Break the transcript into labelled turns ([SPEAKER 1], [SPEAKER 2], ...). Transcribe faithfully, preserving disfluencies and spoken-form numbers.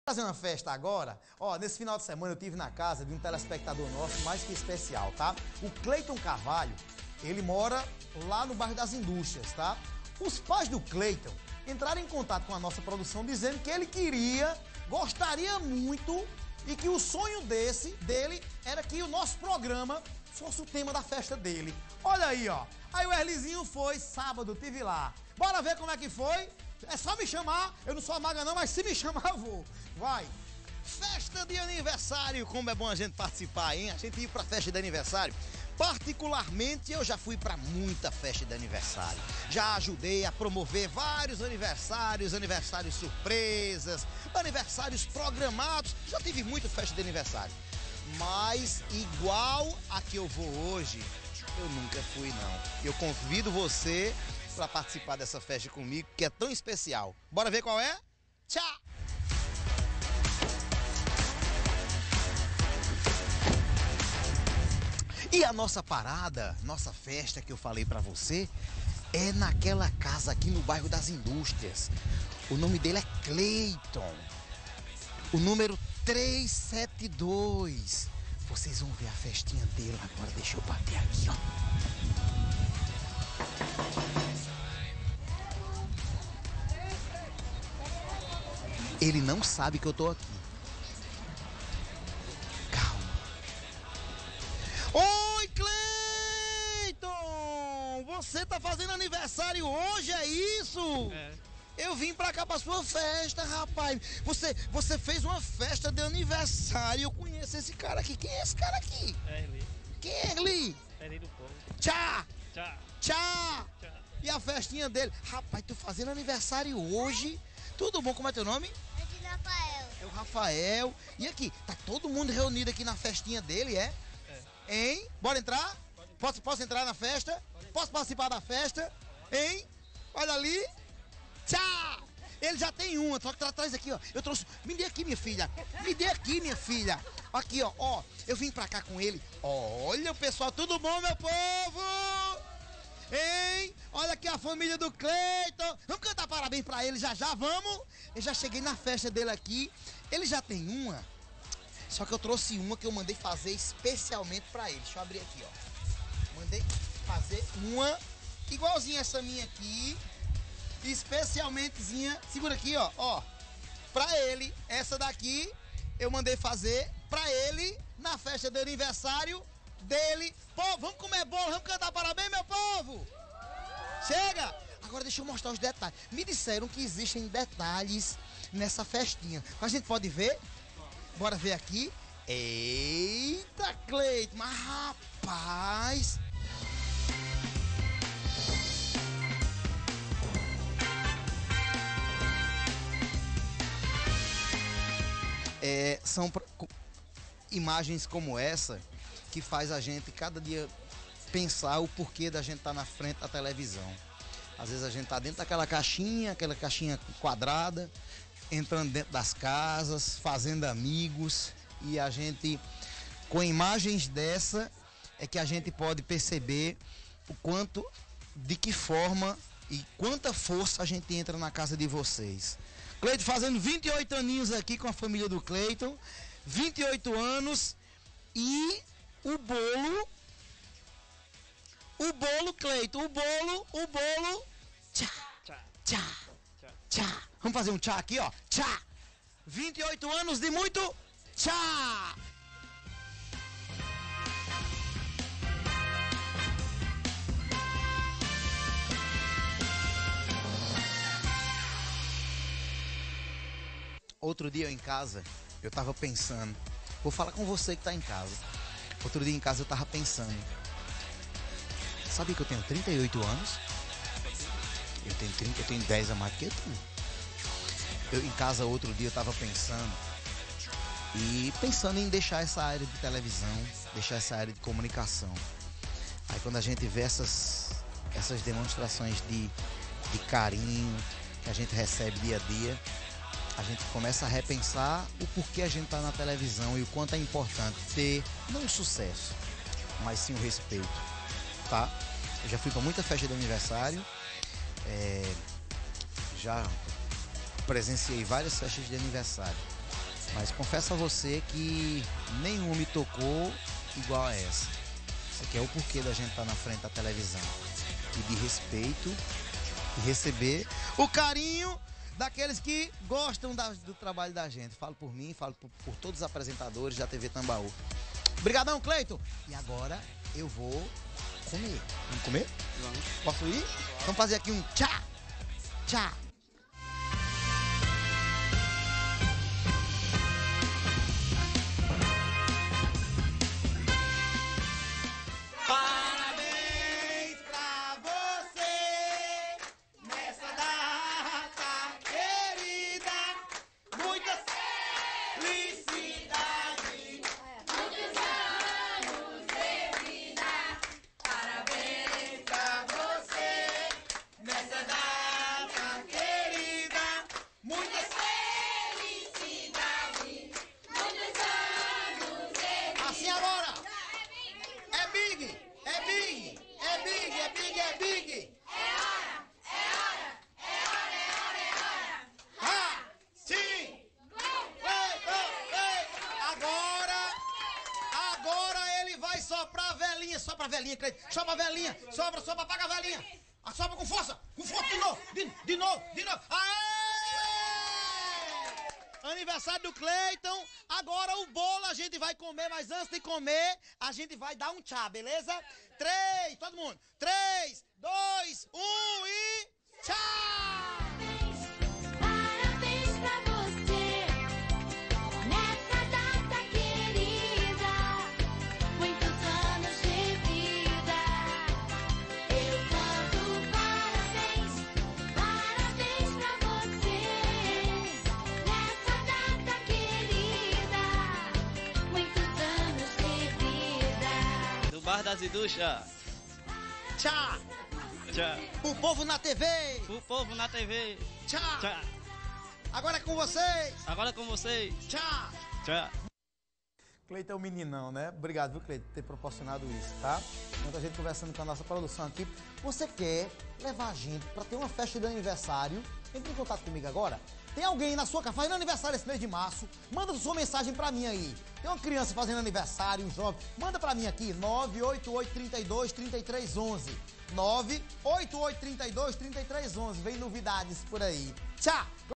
[SPEAKER 1] Fazer uma festa agora, ó, nesse final de semana eu tive na casa de um telespectador nosso mais que especial, tá? O Cleiton Carvalho, ele mora lá no bairro das Indústrias, tá? Os pais do Cleiton entraram em contato com a nossa produção dizendo que ele queria, gostaria muito e que o sonho desse, dele, era que o nosso programa fosse o tema da festa dele. Olha aí, ó. Aí o Erlizinho foi, sábado, tive lá. Bora ver como é que foi? É só me chamar, eu não sou a maga não, mas se me chamar eu vou. Vai. Festa de aniversário, como é bom a gente participar, hein? A gente ir pra festa de aniversário. Particularmente, eu já fui pra muita festa de aniversário. Já ajudei a promover vários aniversários, aniversários surpresas, aniversários programados. Já tive muita festa de aniversário. Mas igual a que eu vou hoje, eu nunca fui não. Eu convido você para participar dessa festa comigo, que é tão especial. Bora ver qual é? Tchau! E a nossa parada, nossa festa que eu falei para você, é naquela casa aqui no bairro das Indústrias. O nome dele é Cleiton. O número trezentos e setenta e dois. Vocês vão ver a festinha dele agora. Deixa eu bater aqui, ó. Ele não sabe que eu tô aqui. Calma. Oi, Cleiton! Você tá fazendo aniversário hoje, é isso?
[SPEAKER 2] É.
[SPEAKER 1] Eu vim pra cá pra sua festa, rapaz. Você, você fez uma festa de aniversário. Eu conheço esse cara aqui. Quem é esse cara aqui?
[SPEAKER 2] É Erli.
[SPEAKER 1] Quem é Erli?
[SPEAKER 2] Erli do Povo.
[SPEAKER 1] Tchá!
[SPEAKER 2] Tchau.
[SPEAKER 1] Tchá!
[SPEAKER 2] Tchau.
[SPEAKER 1] E a festinha dele? Rapaz, tu fazendo aniversário hoje? Tudo bom? Como é teu nome?
[SPEAKER 3] É de Rafael.
[SPEAKER 1] É o Rafael. E aqui, tá todo mundo reunido aqui na festinha dele, é?
[SPEAKER 2] É.
[SPEAKER 1] Hein? Bora entrar? Posso, posso entrar na festa? Posso participar da festa? Hein? Olha ali. Tchau! Ele já tem uma, só que tá atrás aqui, ó. Eu trouxe. Me dê aqui, minha filha. Me dê aqui, minha filha. Aqui, ó. Ó, eu vim pra cá com ele. Olha, pessoal, tudo bom, meu povo? Hein? Olha aqui a família do Cleiton. Vamos cantar parabéns pra ele já já, vamos? Eu já cheguei na festa dele aqui. Ele já tem uma. Só que eu trouxe uma que eu mandei fazer especialmente pra ele. Deixa eu abrir aqui, ó. Mandei fazer uma igualzinha essa minha aqui. Especialmentezinha. Segura aqui, ó. Ó. Pra ele. Essa daqui eu mandei fazer pra ele na festa de aniversário dele. Povo, vamos comer bolo, vamos cantar parabéns, meu povo! Chega! Agora deixa eu mostrar os detalhes. Me disseram que existem detalhes nessa festinha. A gente pode ver? Bora ver aqui. Eita, Cleiton! Mas rapaz! É, são imagens como essa que faz a gente cada dia pensar o porquê da gente estar tá na frente da televisão. Às vezes a gente tá dentro daquela caixinha, aquela caixinha quadrada, entrando dentro das casas, fazendo amigos, e a gente, com imagens dessa, é que a gente pode perceber o quanto, de que forma e quanta força a gente entra na casa de vocês. Cleiton fazendo vinte e oito aninhos aqui com a família do Cleiton, vinte e oito anos, e o bolo, o bolo, Cleiton, o bolo, o bolo, tchá,
[SPEAKER 2] Tchau.
[SPEAKER 1] tchá,
[SPEAKER 2] Tchau.
[SPEAKER 1] tchá. Vamos fazer um tchá aqui, ó, tchá. vinte e oito anos de muito tchá. Outro dia eu em casa, eu tava pensando, vou falar com você que tá em casa. Outro dia em casa eu tava pensando, sabe que eu tenho trinta e oito anos? Eu tenho trinta, eu tenho dez a mais que tu. Eu em casa outro dia eu tava pensando, e pensando em deixar essa área de televisão, deixar essa área de comunicação. Aí quando a gente vê essas, essas demonstrações de, de carinho que a gente recebe dia a dia, a gente começa a repensar o porquê a gente está na televisão e o quanto é importante ter, não o sucesso, mas sim o respeito, tá? Eu já fui para muita festa de aniversário, é, já presenciei várias festas de aniversário. Mas confesso a você que nenhum me tocou igual a essa. Isso aqui é o porquê da gente estar na frente da televisão. E de respeito e receber o carinho daqueles que gostam da, do trabalho da gente. Falo por mim, falo por, por todos os apresentadores da T V Tambaú. Obrigadão, Cleiton. E agora eu vou comer. Vamos comer?
[SPEAKER 2] Vamos.
[SPEAKER 1] Posso ir? Vamos fazer aqui um tchá, tchá. Parabéns pra você nessa data querida. Muitas felicidades. Muitos anos de vida. Parabéns pra você nessa data querida. Muitas felicidades. Muitos anos de vida. Assim agora. É big, é big, é big, é big, é big. É hora, é hora, é hora, é hora, é hora. Ah, sim. Ei, ei, ei. Agora, agora ele vai soprar a velhinha, sopra a velhinha, Cleiton. Sopra a velhinha, sopra, sopra, apaga a velhinha. Ah, sopra com força, com força, de novo, de, de novo, de novo. Aê! Aniversário do Cleiton. Agora o bolo a gente vai comer, mas antes de comer, a gente vai dar um tchau, beleza? Três, todo mundo. Três, dois, um e tchau!
[SPEAKER 3] Parabéns pra você nessa data querida. Muitos anos de vida. Eu canto parabéns, parabéns pra você nessa data querida. Muitos anos de vida.
[SPEAKER 2] Do Bar das Indústrias.
[SPEAKER 1] Tchau!
[SPEAKER 2] Tchau.
[SPEAKER 1] O povo na T V!
[SPEAKER 2] O povo na T V.
[SPEAKER 1] Tchau!
[SPEAKER 2] Tchau.
[SPEAKER 1] Agora é com vocês!
[SPEAKER 2] Agora é com vocês.
[SPEAKER 1] Tchau!
[SPEAKER 2] Tchau.
[SPEAKER 1] Cleiton é um meninão, né? Obrigado, viu, Cleiton, por ter proporcionado isso, tá? Muita gente conversando com a nossa produção aqui. Você quer levar a gente para ter uma festa de aniversário? Entre em contato comigo agora. Tem alguém na sua casa fazendo aniversário esse mês de março? Manda sua mensagem pra mim aí. Tem uma criança fazendo aniversário, um jovem. Manda pra mim aqui, nove oito oito, três dois, três três um um. nove oito oito, três dois, três três um um. Vem novidades por aí. Tchau!